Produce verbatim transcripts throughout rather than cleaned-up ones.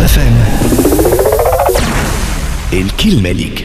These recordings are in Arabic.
اف ام. الكلمة ليك.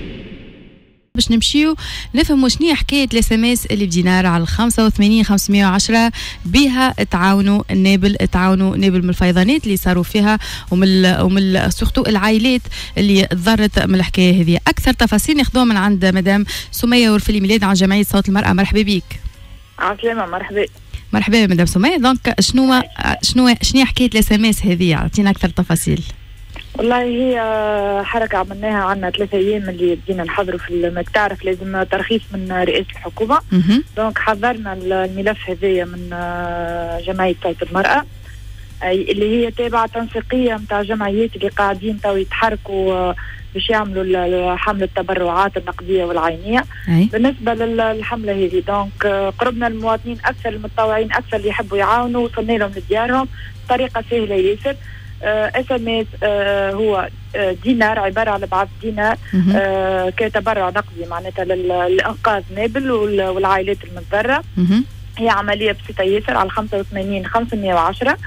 باش نمشيو نفهموا شنو هي حكايه الاس ام اس اللي بدينار على خمسة وثمانين خمسمية وعشرة بها تعاونوا النابل تعاونوا نابل من الفيضانات اللي صاروا فيها ومن ومن سورتو العائلات اللي تضرت من الحكايه هذه. اكثر تفاصيل ناخذوها من عند مدام سميه ورفلي ميلاد عن جمعيه صوت المراه. مرحبا بك. عسلامة. مرحبا مرحبا مدام سميه. دونك شنو شنو شنو هي حكايه الاس ام اس هذه؟ اعطينا اكثر تفاصيل. والله هي حركة عملناها عنا ثلاثة أيام اللي بدينا نحضروا في ما تعرف لازم ترخيص من رئاسة الحكومة. دونك حضرنا الملف هذايا من جمعية صوت المرأة اللي هي تابعة تنسيقية متاع جمعيات اللي قاعدين تو يتحركوا باش يعملوا حملة التبرعات النقدية والعينية. أي. بالنسبة للحملة هذه دونك قربنا المواطنين أكثر، المتطوعين أكثر اللي يحبوا يعاونوا، وصلنا لهم لديارهم بطريقة سهلة ياسر. اس ام اس هو آه دينار، عباره على بعض دينار آه كتبرع نقدي معناتها للانقاذ نابل والعائلات المتضرره. هي عمليه بسيطه ياسر على خمسة وثمانين خمسمية وعشرة.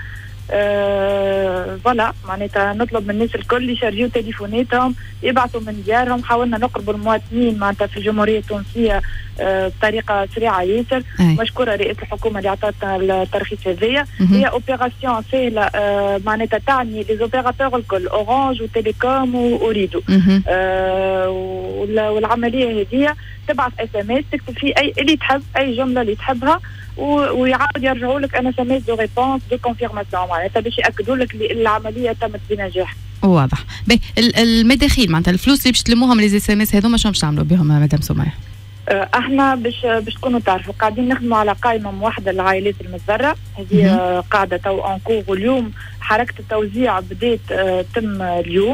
آه فوالا معناتها نطلب من الناس الكل يشارجيو تليفوناتهم يبعثوا من ديارهم. حاولنا نقربوا المواطنين معناتها في الجمهوريه التونسيه آه بطريقه سريعه ياسر. مشكوره رئاسه الحكومه اللي عطاتنا الترخيص هذايا. هي اوبيراسيون سهله آه معناتها تعني لي زوبيراتور الكل اورانج وتيليكوم وريدو. آه والعمليه هذه تبعث اس ام اس تكتب فيه اي اللي تحب اي جمله اللي تحبها ويعاود يرجعوا لك انا سميت دو ريبونس دو كونفيرماسيون معناتها باش ياكدوا لك اللي العمليه تمت بنجاح. واضح. باهي المداخيل معناتها الفلوس اللي باش تلموهم لي اس ام اس هذوما شنو باش تعملوا بهم مدام سميه؟ احنا باش باش تكونوا تعرفوا قاعدين نخدموا على قائمه موحده للعائلات المتضرره. هذه قاعده تو اون كور، واليوم حركه التوزيع بدات اه تم اليوم.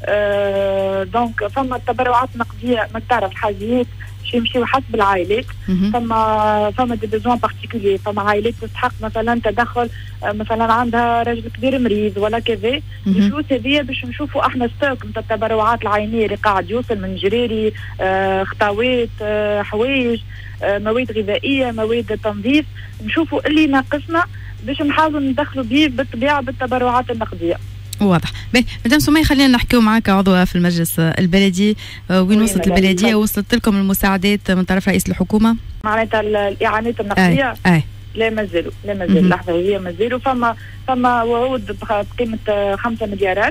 اه دونك فما التبرعات نقديه ما تعرف الحاجيات يمشيو حسب العائلات. فما فما دي بيزوان بارتيكولي، فما عائلات تستحق مثلا تدخل مثلا عندها رجل كبير مريض ولا كذا. الفلوس هذه باش نشوفوا احنا ستوك نتاع التبرعات العينيه اللي قاعد يوصل من جراري آه خطاوات آه حوايج آه مواد غذائيه مواد تنظيف، نشوفوا اللي ناقصنا باش نحاولوا ندخلوا به بالطبيعه بالتبرعات النقديه. واضح. باهي مدام سميه خلينا نحكيو معاك عضوة في المجلس البلدي. وين وصلت البلديه؟ وصلت لكم المساعدات من طرف رئيس الحكومه؟ معناتها الاعانات النقديه أي. أي. لا مازالوا لا مازال اللحظه هي مازالوا فما فما وعود بقيمه خمسة مليارات.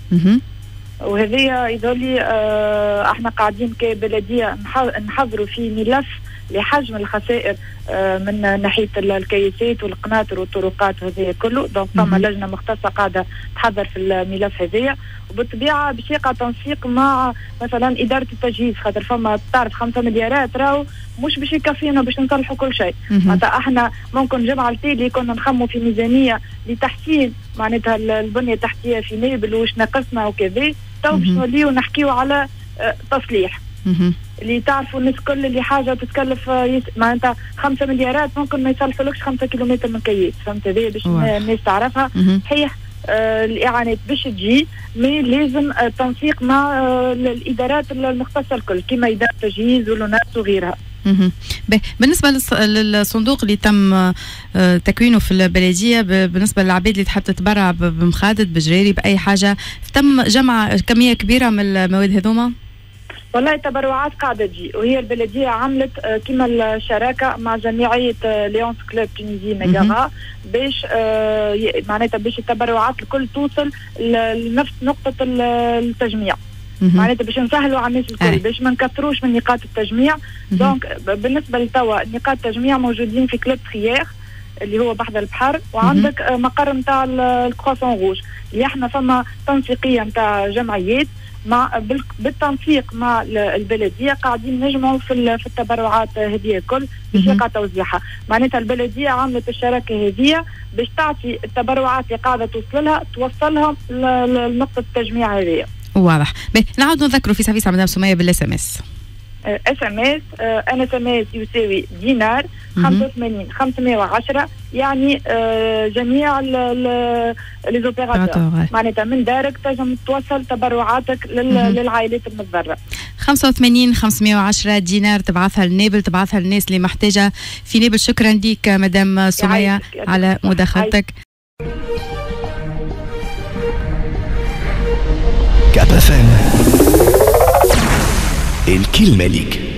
وهذه يظل آه احنا قاعدين كبلديه نحضروا في ملف لحجم الخسائر آه من ناحيه الكياسات والقناطر والطرقات وهذا كله. دونك فما لجنه مختصه قاعده تحضر في الملف هذايا، وبالطبيعه باش يقع تنسيق مع مثلا اداره التجهيز، خاطر فما تعرف خمسة مليارات راهو مش باش يكفينا باش نصلحوا كل شيء. معناتها احنا ممكن جمعه التالي كنا نخموا في ميزانيه لتحسين معناتها البنيه التحتيه في نابل واش ناقصنا وكذا. تو باش نوليو نحكيو على اه تصليح اللي تعرفوا الناس كل اللي حاجه تتكلف يس... معناتها خمسة مليارات ممكن ما يصلحولكش خمسة كيلومتر من كيس. فهمت هذه باش الناس تعرفها. صحيح آه الاعانات باش تجي مي لازم آه تنسيق مع آه الادارات المختصه الكل كما اداره التجهيز والوناس وغيرها. بالنسبه للصندوق اللي تم تكوينه في البلديه بالنسبه للعباد اللي تحب تتبرع بمخادد بجراري باي حاجه، تم جمع كميه كبيره من المواد هذوما؟ والله التبرعات قاعده تجي، وهي البلديه عملت كما الشراكه مع جمعيه ليونس كلوب تونيزي ميغارا باش معناتها باش التبرعات الكل توصل لنفس نقطه التجميع. معناتها باش نسهلوا على الناس الكل باش ما نكثروش من نقاط التجميع. دونك بالنسبه لتوا نقاط التجميع موجودين في كلوب تريير اللي هو بحذا البحر، وعندك مقر نتاع الكرواسون روج اللي احنا فما تنسيقيه نتاع جمعيات مع بالتنسيق مع البلديه قاعدين نجمعوا في في التبرعات هذه الكل باش يقع توزيعها. معناتها البلديه عملت الشراكه هذه باش تعطي التبرعات اللي قاعده توصل لها توصلهم لنقطه التجميع هذه. واضح. نعاود نذكروا في سفيسه مدام سميه بالاس ام اس. اس ام اس ان اس ام اس يساوي دينار خمسة وثمانين خمسمية وعشرة، يعني آه جميع لي زوبيراتور معناتها من دارك تنجم توصل تبرعاتك للعائلات المتضرره. خمسة وثمانين خمسمية وعشرة دينار تبعثها لنابل، تبعثها للناس اللي محتاجه في نابل. شكرا لك مدام سميه على مداخلتك. اف ام الكلمة ليك.